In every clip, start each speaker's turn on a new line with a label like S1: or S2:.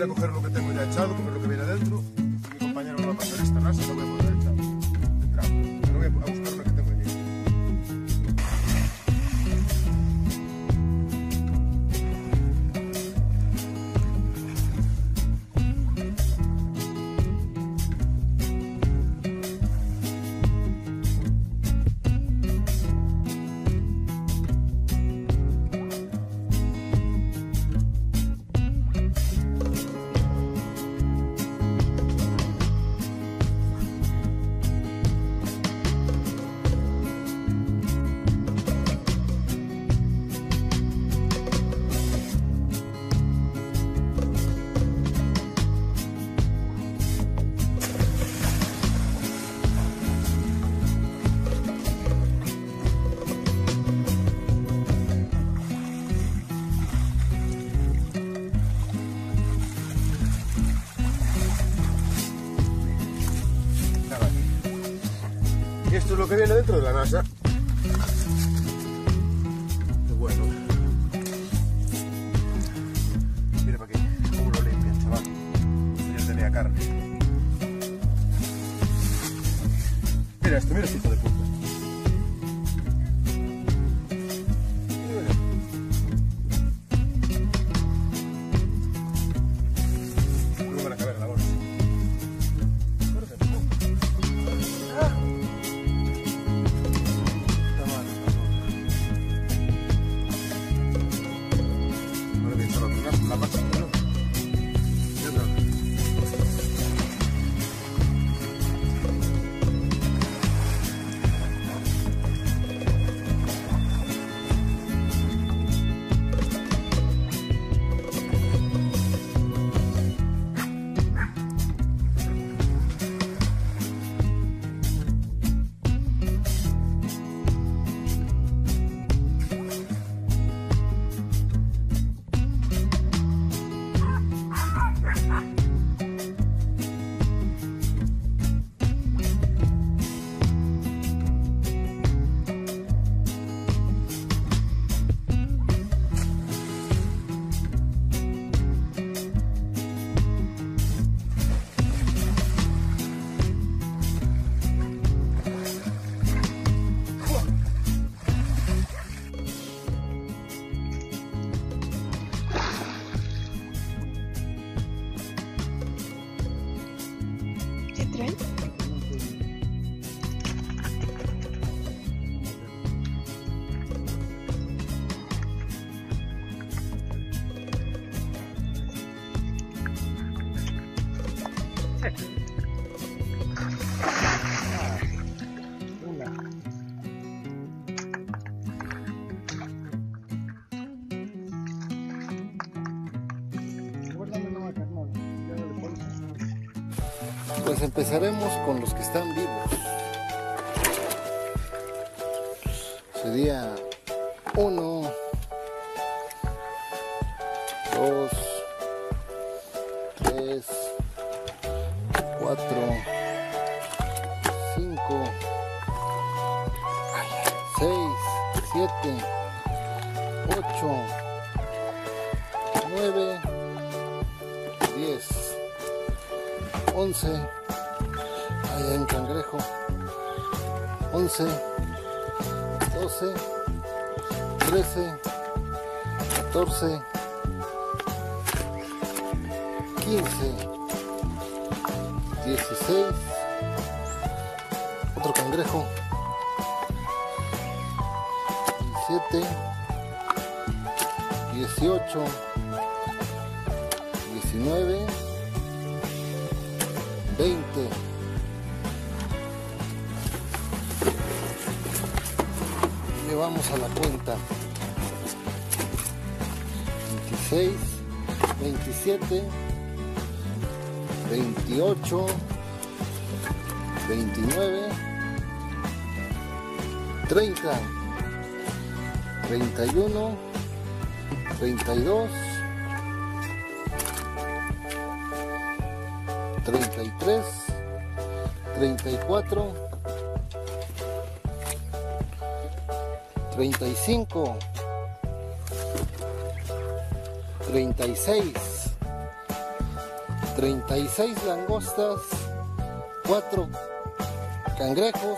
S1: a coger lo que tengo ya echado, coger lo que viene adentro. Mi compañero me va a pasar esta masa y lo voy a poner echado. Pero voy a buscar lo que tengo aquí. Esto es lo que viene dentro de la NASA. Qué bueno. Mira para aquí, cómo lo limpian, chaval. Esto ya tenía carne. Mira esto, mira este hijo de puta. No van a caber en la bolsa. La pasta, ¿no?
S2: ¿Qué traen?
S3: Pues empezaremos con los que están vivos. Sería 1, 2, 3, 4, 5, 6, 7, 8, 9, 10, 11, ahí hay un cangrejo, 11, 12, 13, 14, 15, 16, otro cangrejo, 17, 18, 19, 20, llevamos a la cuenta 26, 27, 28, 29, 30, 31, 32, 33, 34, 35, 36, 36 langostas, 4 cangrejos,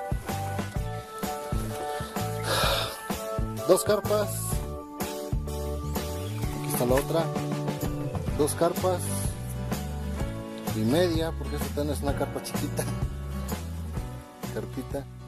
S3: 2 carpas, aquí está la otra, 2 carpas y media, porque esta también es una carpa chiquita, carpita.